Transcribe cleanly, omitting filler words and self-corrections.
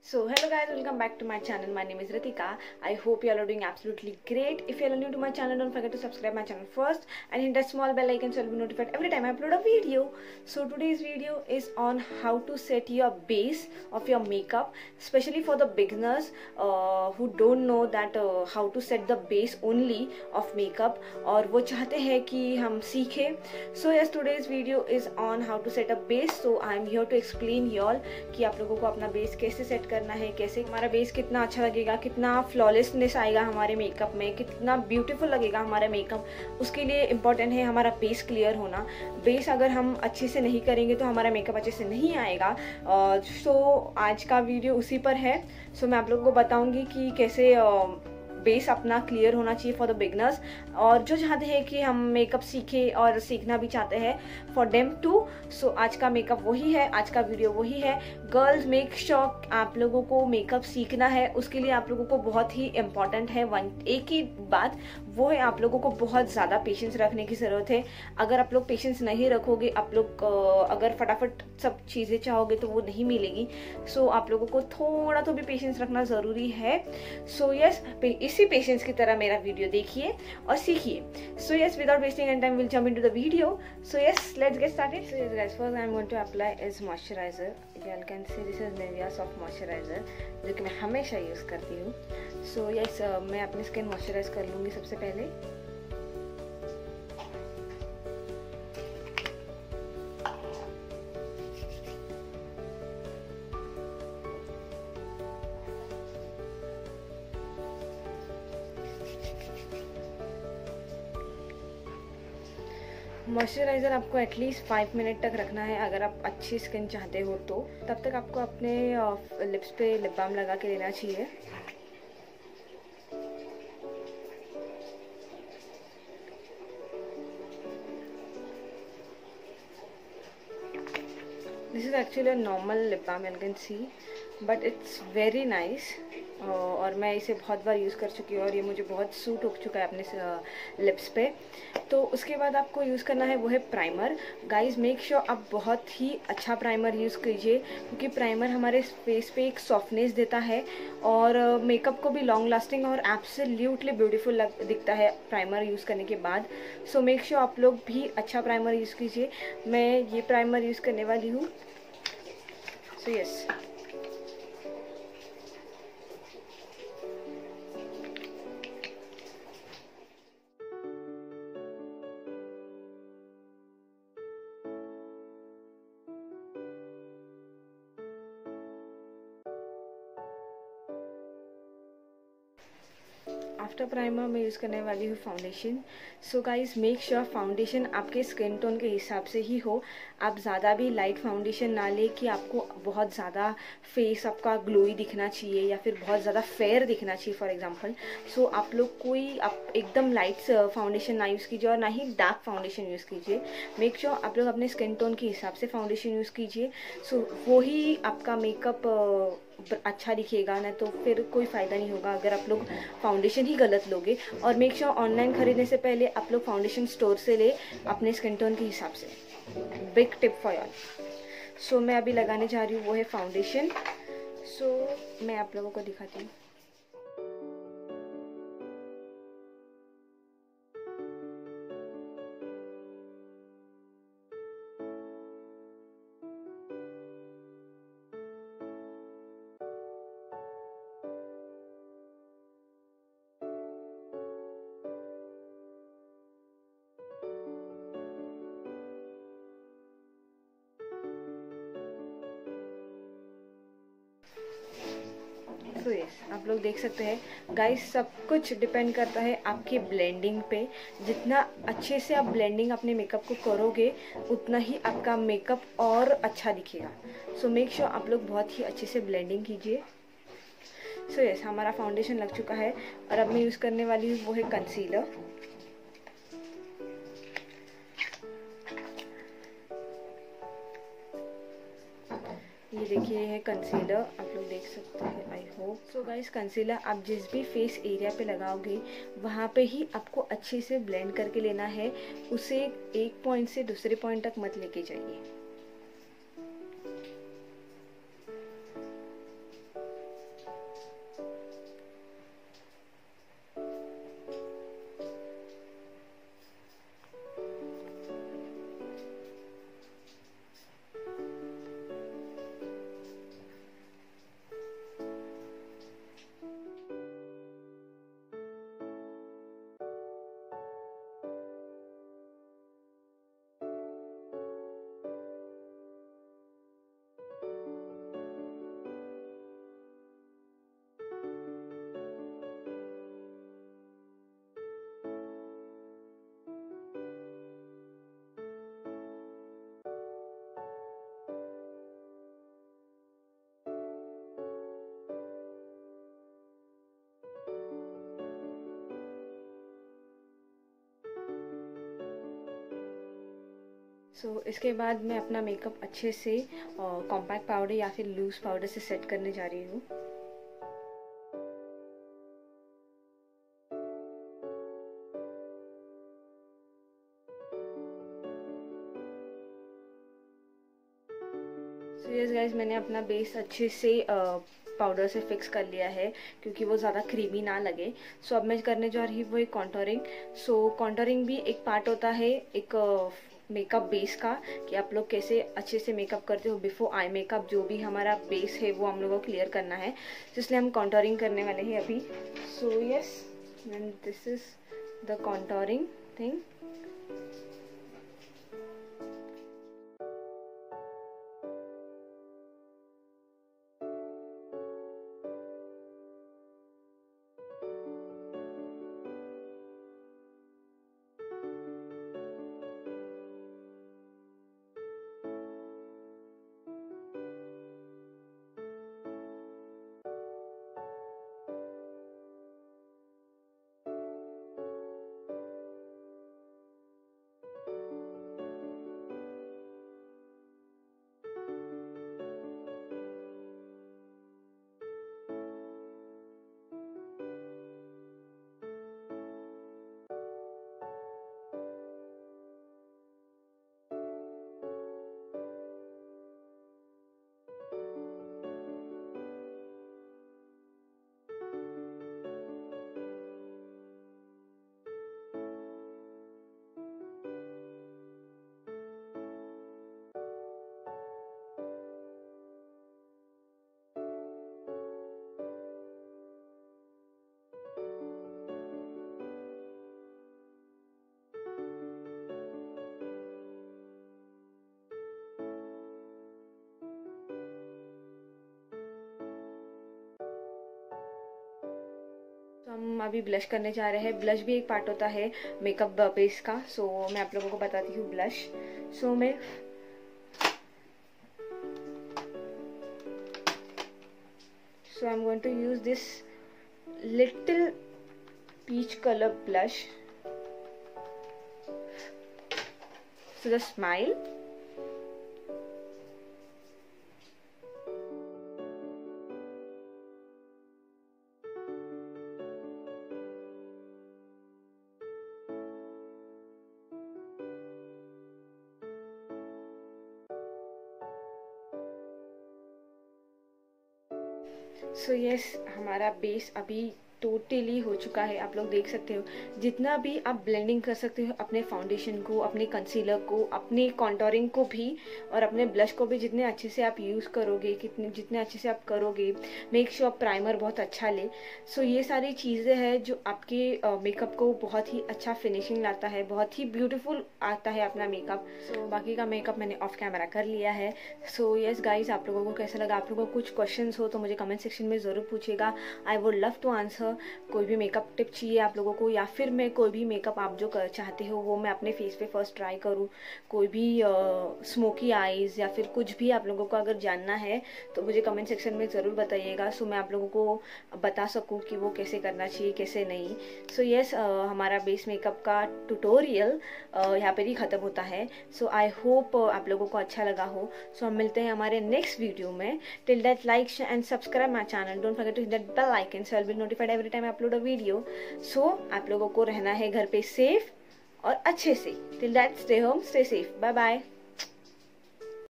So hello guys, welcome back to my channel. My name is Ritika. I hope you all are doing absolutely great. If you are new to my channel, don't forget to subscribe my channel first and hit that small bell icon so you'll be notified every time I upload a video. So today's video is on how to set your base of your makeup, especially for the beginners who don't know that how to set the base only of makeup और वो चाहते हैं कि हम सीखें. So yes, today's video is on how to set a base. So I am here to explain you all कि आप लोगों को अपना बेस कैसे सेट करना है, कैसे हमारा बेस कितना अच्छा लगेगा, कितना फ्लॉलेसनेस आएगा हमारे मेकअप में, कितना ब्यूटीफुल लगेगा हमारा मेकअप. उसके लिए इम्पॉर्टेंट है हमारा बेस क्लियर होना. बेस अगर हम अच्छे से नहीं करेंगे तो हमारा मेकअप अच्छे से नहीं आएगा. सो आज का वीडियो उसी पर है. सो मैं आप लोगों को बताऊंगी कि कैसे बेस अपना क्लियर होना चाहिए फॉर द बिगनर्स, और जो चाहते हैं कि हम मेकअप सीखें और सीखना भी चाहते हैं फॉर देम टू. सो आज का मेकअप वही है, आज का वीडियो वही है. गर्ल्स मेक श्योर आप लोगों को मेकअप सीखना है, उसके लिए आप लोगों को बहुत ही इम्पॉर्टेंट है एक ही बात, वो है आप लोगों को बहुत ज़्यादा पेशेंस रखने की ज़रूरत है. अगर आप लोग पेशेंस नहीं रखोगे, आप लोग अगर फटाफट सब चीज़ें चाहोगे तो वो नहीं मिलेगी. सो आप लोगों को थोड़ा तो भी पेशेंस रखना ज़रूरी है. सो यस, इसी पेशेंस की तरह मेरा वीडियो देखिए और सीखिए. So yes, without wasting any time will jump into the video. So yes, let's get started. So yes guys, first I am going to apply is moisturizer. You can see this is Nivea soft moisturizer, जो कि मैं हमेशा use करती हूँ. So yes, मैं अपनी skin moisturise कर लूँगी सबसे पहले. मॉइस्चराइज़र आपको एटलीस्ट 5 मिनट तक रखना है अगर आप अच्छी स्किन चाहते हो तो. तब तक आपको अपने लिप्स पे लिप बाम लगा के लेना चाहिए. This is actually a normal lip balm, you can see, but it's very nice. और मैं इसे बहुत बार यूज़ कर चुकी हूँ और ये मुझे बहुत सूट हो चुका है अपने लिप्स पे. तो उसके बाद आपको यूज़ करना है वो है प्राइमर. गाइस मेक श्योर आप बहुत ही अच्छा प्राइमर यूज़ कीजिए, क्योंकि प्राइमर हमारे फेस पे एक सॉफ्टनेस देता है और मेकअप को भी लॉन्ग लास्टिंग और एब्सोल्युटली ब्यूटीफुल दिखता है प्राइमर यूज़ करने के बाद. सो मेक श्योर आप लोग भी अच्छा प्राइमर यूज़ कीजिए. मैं ये प्राइमर यूज़ करने वाली हूँ. सो यस, आफ्टर प्राइमर मैं यूज़ करने वाली हूँ foundation. So guys make sure foundation आपके स्किन टोन के हिसाब से ही हो. आप ज़्यादा भी लाइट फाउंडेशन ना ले कि आपको बहुत ज़्यादा फेस आपका ग्लोई दिखना चाहिए या फिर बहुत ज़्यादा फेयर दिखना चाहिए फॉर एग्जांपल. सो आप लोग आप एकदम लाइट फाउंडेशन ना यूज़ कीजिए और ना ही डार्क फाउंडेशन यूज़ कीजिए. मेक श्योर आप लोग अपने स्किन टोन के हिसाब से फाउंडेशन यूज़ कीजिए. सो वो ही आपका मेकअप अच्छा दिखेगा, ना तो फिर कोई फ़ायदा नहीं होगा अगर आप लोग फाउंडेशन ही गलत लोगे. और मेक श्योर ऑनलाइन खरीदने से पहले आप लोग फाउंडेशन स्टोर से ले अपने स्किन टोन के हिसाब से. Big tip for all. So मैं अभी लगाने जा रही हूँ वो है फाउंडेशन. सो मैं आप लोगों को दिखाती हूँ. सो यस, आप लोग देख सकते हैं गाइस, सब कुछ डिपेंड करता है आपकी ब्लेंडिंग पे. जितना अच्छे से आप ब्लेंडिंग अपने मेकअप को करोगे उतना ही आपका मेकअप और अच्छा दिखेगा. सो मेक श्योर आप लोग बहुत ही अच्छे से ब्लेंडिंग कीजिए. सो यस, हमारा फाउंडेशन लग चुका है और अब मैं यूज़ करने वाली हूँ वो है कंसीलर. ये देखिए, ये है कंसीलर, आप लोग देख सकते हैं I hope. So guys, concealer आप जिस भी फेस एरिया पे लगाओगे वहाँ पे ही आपको अच्छे से ब्लेंड करके लेना है. उसे एक पॉइंट से दूसरे पॉइंट तक मत लेके जाइए. इसके बाद मैं अपना मेकअप अच्छे से कॉम्पैक्ट पाउडर या फिर लूज पाउडर से सेट करने जा रही हूँ। यस गाइस, मैंने अपना बेस अच्छे से पाउडर से फिक्स कर लिया है क्योंकि वो ज़्यादा क्रीमी ना लगे। अब मैं करने जा रही हूँ वो एक कॉन्टोरिंग। कॉन्टोरिंग भी एक पार्ट होता है एक मेकअप बेस का, कि आप लोग कैसे अच्छे से मेकअप करते हो बिफोर आई मेकअप। जो भी हमारा बेस है वो हम लोगों को क्लियर करना है, इसलिए हम कॉन्टोरिंग करने वाले हैं अभी। Yes, and this is the contouring thing. हम अभी ब्लश करने जा रहे हैं। ब्लश भी एक पार्ट होता है मेकअप बेस का। मैं आप लोगों को बताती हूँ ब्लश। मैं I'm going to use this little peach color blush. The smile. Yes, हमारा बेस अभी टोटली हो चुका है। आप लोग देख सकते हो जितना भी आप ब्लेंडिंग कर सकते हो अपने फाउंडेशन को, अपने कंसीलर को, अपने कॉन्टोरिंग को भी और अपने ब्लश को भी, जितने अच्छे से आप यूज़ करोगे, जितने अच्छे से आप करोगे, मेक श्योर प्राइमर बहुत अच्छा ले। ये सारी चीज़ें हैं जो आपके मेकअप को बहुत ही अच्छा फिनिशिंग लाता है, बहुत ही ब्यूटीफुल आता है अपना मेकअप। बाकी का मेकअप मैंने ऑफ कैमरा कर लिया है। यस गाइज, आप लोगों को कैसा लगा? आप लोगों को कुछ क्वेश्चंस हो तो मुझे कमेंट सेक्शन में ज़रूर पूछेगा। I would love to answer. कोई भी मेकअप टिप चाहिए आप लोगों को, या फिर मैं कोई भी मेकअप आप जो चाहते हो वो मैं अपने फेस पे फर्स्ट ट्राई करूँ, कोई भी स्मोकी आईज या फिर कुछ भी आप लोगों को अगर जानना है तो मुझे कमेंट सेक्शन में ज़रूर बताइएगा, मैं आप लोगों को बता सकूँ कि वो कैसे करना चाहिए कैसे नहीं। यस, हमारा बेस मेकअप का ट्यूटोरियल यहाँ पर ही ख़त्म होता है। आई होप आप लोगों को अच्छा लगा हो। हम मिलते हैं हमारे नेक्स्ट वीडियो में। Till that, like and subscribe my channel. Don't forget to hit that bell icon so I will be notified every time I upload a video. आप लोगों को रहना है घर पे सेफ और अच्छे से। Till that, stay home, stay safe, bye bye.